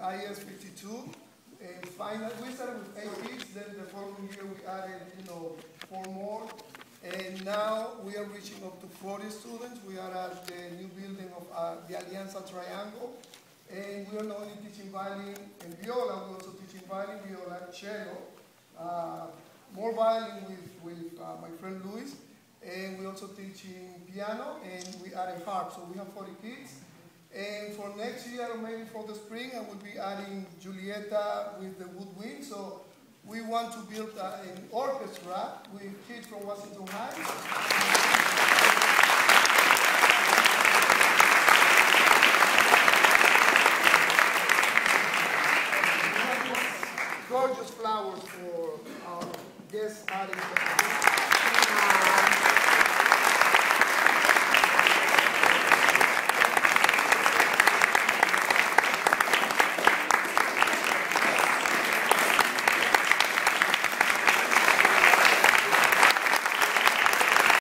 IS 52. And finally, we started with 8 kids, then the following year we added, 4 more. And now we are reaching up to 40 students. We are at the new building of the Alianza Triangle. And we are not only teaching violin and viola, we're also teaching violin, viola, cello. More violin with my friend Luis. And we're also teaching piano, and we added harp. So we have 40 kids. And for next year, or maybe for the spring, I will be adding Julieta with the woodwind. So we want to build an orchestra with kids from Washington Heights. Gorgeous flowers for our guest artists.